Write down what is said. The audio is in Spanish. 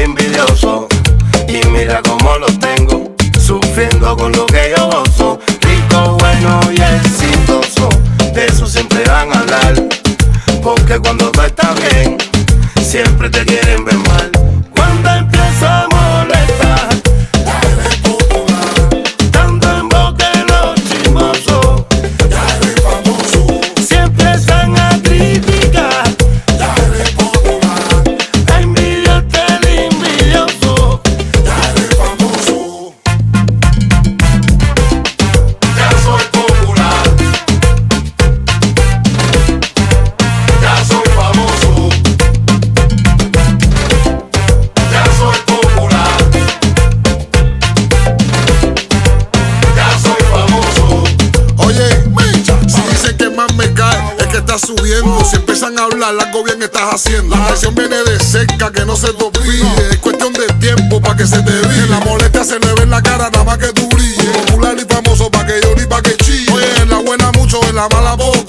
envidioso. Y mira cómo lo tengo, sufriendo con lo que yo gozo. Rico, bueno y exitoso, de eso siempre van a hablar. Porque cuando tú estás bien, siempre te quieren ver mal. Cuando empieza a molestar, ya eres popular. tanto en boca de los chismosos, Ya eres famoso. siempre están a criticar. Ya eres popular. La envidia del envidioso. Ya eres famoso. Ya soy popular. Ya soy famoso. Ya soy popular. Ya soy famoso. Oye, Mecha, si dicen que más me cae es que está subiendo. Si empiezan a hablar, algo bien estás haciendo. La presión viene de cerca, que no se te olvide. Es cuestión de tiempo pa' que se te vire. La molestia se le ve en la cara, nada más que tú brilles. Popular y famoso pa' que llore y pa' que chille. Oye, en la buena mucho, en la mala poco.